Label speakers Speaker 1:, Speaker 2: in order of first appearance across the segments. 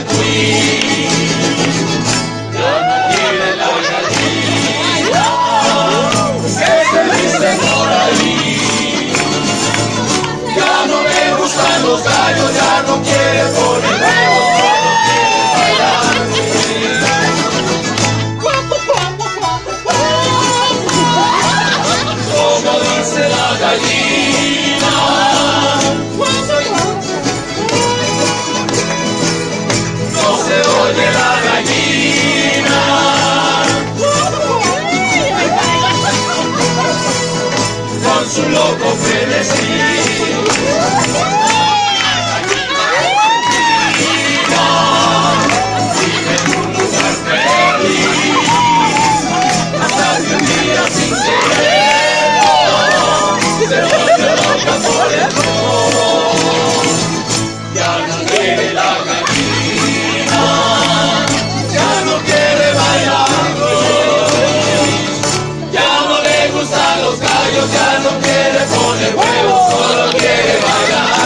Speaker 1: el cuy. Ya no quiere la gallina que se dice por ahí. Ya no le gustan los gallos, ya no quiere poner huevos, solo quiere bailar. Como dice la gallina, no se oye la gallina. Con su loco frenesí. Vive en un lugar feliz, hasta que un día sin querer se vuelve loca por el rumor. Ya no quiere la gallina, ya no quiere bailar. Ya no le gustan los gallos, ya no quiere poner huevos, solo quiere bailar.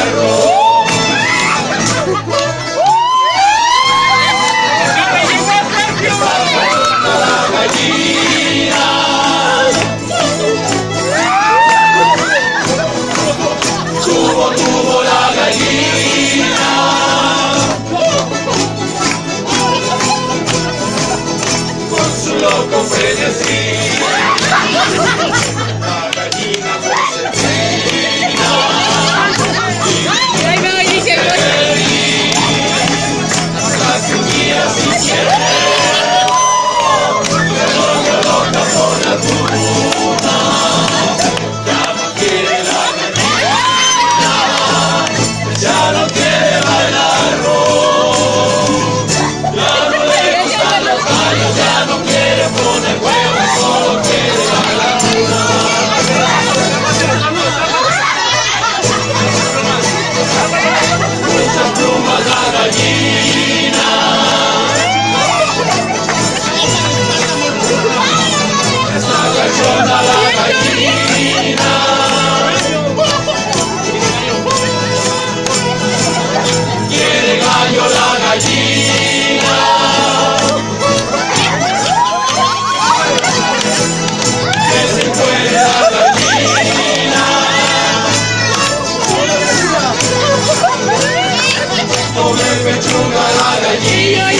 Speaker 1: La gallina tuvo la gallina, con su loco frenesí. La gallina consentida hasta que un día sin querer se volvió loca por la luna. Ya no quiere la gallina, ya no quiere bailar rock. Ya no le gustan los gallos, ya no quiere poner huevos, solo quiere bailar. Muchas plumas la gallina, está cachonda la gallina. Quiere gallo la gallina, que se encuere la gallina. Come pechuga la gallina.